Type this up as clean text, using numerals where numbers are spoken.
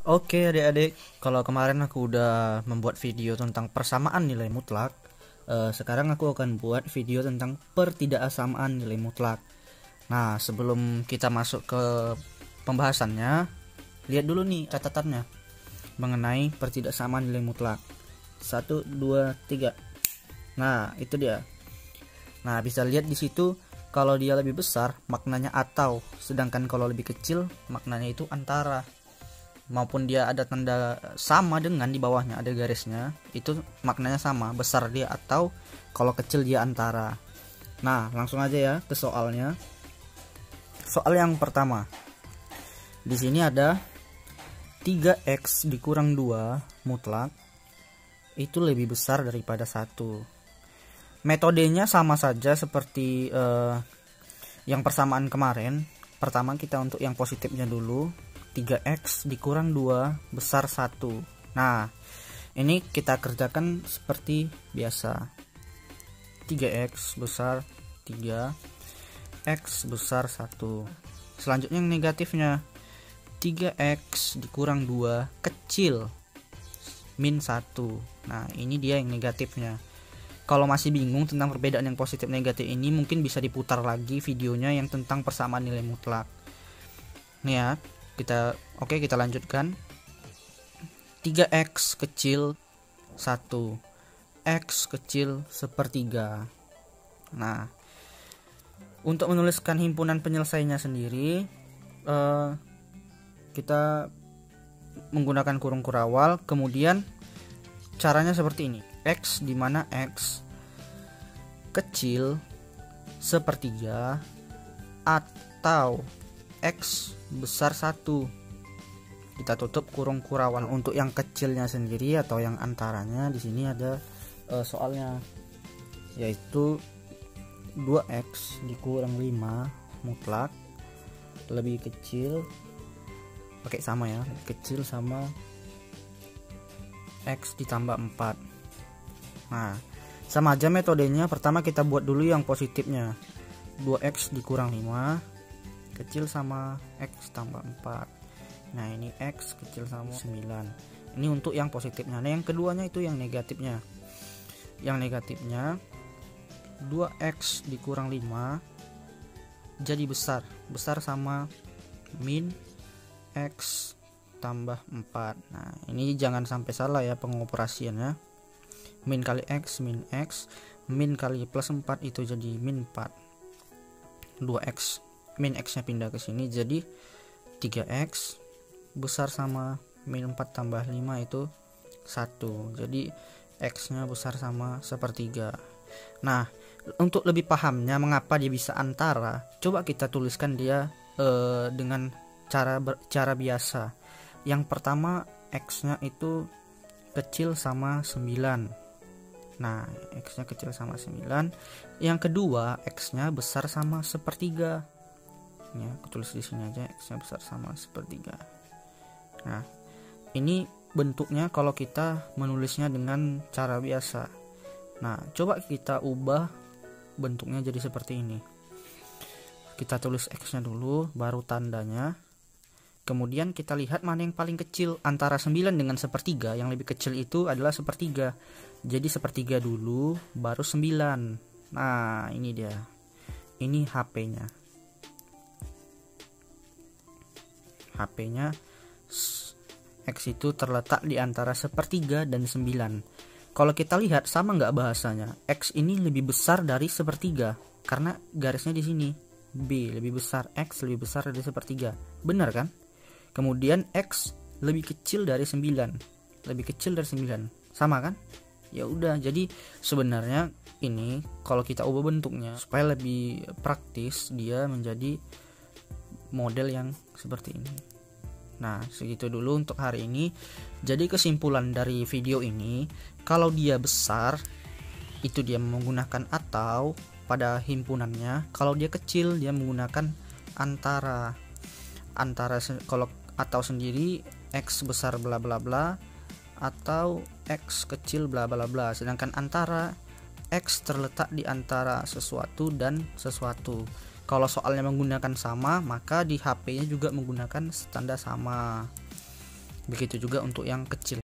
Oke adik-adik, kalau kemarin aku udah membuat video tentang persamaan nilai mutlak, sekarang aku akan buat video tentang pertidaksamaan nilai mutlak. Nah, sebelum kita masuk ke pembahasannya, lihat dulu nih catatannya mengenai pertidaksamaan nilai mutlak. 1, 2, 3. Nah, itu dia. Nah, bisa lihat di situ kalau dia lebih besar maknanya atau, sedangkan kalau lebih kecil maknanya itu antara. Maupun dia ada tanda sama dengan di bawahnya ada garisnya, itu maknanya sama, besar dia atau, kalau kecil dia antara. Nah, langsung aja ya ke soalnya. Soal yang pertama. Di sini ada 3x dikurang 2 mutlak itu lebih besar daripada 1. Metodenya sama saja seperti yang persamaan kemarin. Pertama kita untuk yang positifnya dulu. 3x dikurang 2 besar 1. Nah, ini kita kerjakan seperti biasa. 3x besar 3, x besar 1. Selanjutnya yang negatifnya, 3x dikurang 2 kecil min 1. Nah, ini dia yang negatifnya. Kalau masih bingung tentang perbedaan yang positif negatif ini, mungkin bisa diputar lagi videonya yang tentang persamaan nilai mutlak. Nih ya, kita lanjutkan. 3x kecil 1, x kecil sepertiga. Nah, untuk menuliskan himpunan penyelesaiannya sendiri, kita menggunakan kurung kurawal. Kemudian caranya seperti ini. X dimana x kecil sepertiga atau x besar 1. Kita tutup kurung kurawal. Untuk yang kecilnya sendiri atau yang antaranya, di sini ada soalnya, yaitu 2x dikurang 5 mutlak lebih kecil, pakai sama ya, lebih kecil sama x ditambah 4. Nah, sama aja metodenya. Pertama kita buat dulu yang positifnya. 2x dikurang 5 kecil sama x tambah 4. Nah, ini x kecil sama 9. Ini untuk yang positifnya. Nah, yang keduanya itu yang negatifnya. Yang negatifnya 2x dikurang 5 jadi besar. Besar sama min x tambah 4. Nah, ini jangan sampai salah ya pengoperasiannya. Min kali x min x, min kali plus 4 itu jadi min 4. 2x min x nya pindah ke sini jadi 3x besar sama min 4 tambah 5 itu 1. Jadi x nya besar sama sepertiga. Nah, untuk lebih pahamnya mengapa dia bisa antara, coba kita tuliskan dia dengan cara biasa. Yang pertama x nya itu kecil sama 9. Nah, x nya kecil sama 9. Yang kedua x nya besar sama sepertiga. Ya, aku tulis di sini aja, x nya besar sama sepertiga. Nah, ini bentuknya kalau kita menulisnya dengan cara biasa. Nah, coba kita ubah bentuknya jadi seperti ini. Kita tulis x nya dulu, baru tandanya. Kemudian kita lihat mana yang paling kecil antara 9 dengan sepertiga. Yang lebih kecil itu adalah sepertiga. Jadi sepertiga dulu, baru 9. Nah, ini dia. Ini HP-nya. HP-nya x itu terletak di antara sepertiga dan 9. Kalau kita lihat sama nggak bahasanya, x ini lebih besar dari sepertiga karena garisnya di sini B lebih besar, x lebih besar dari sepertiga, benar kan? Kemudian x lebih kecil dari 9, lebih kecil dari 9, sama kan? Ya udah, jadi sebenarnya ini kalau kita ubah bentuknya supaya lebih praktis, dia menjadi model yang seperti ini. Nah, segitu dulu untuk hari ini. Jadi kesimpulan dari video ini, kalau dia besar itu dia menggunakan atau pada himpunannya. Kalau dia kecil dia menggunakan antara. Kalau atau sendiri x besar bla bla bla atau x kecil bla bla bla. Sedangkan antara, x terletak di antara sesuatu dan sesuatu. Kalau soalnya menggunakan sama, maka di HP-nya juga menggunakan tanda sama. Begitu juga untuk yang kecil.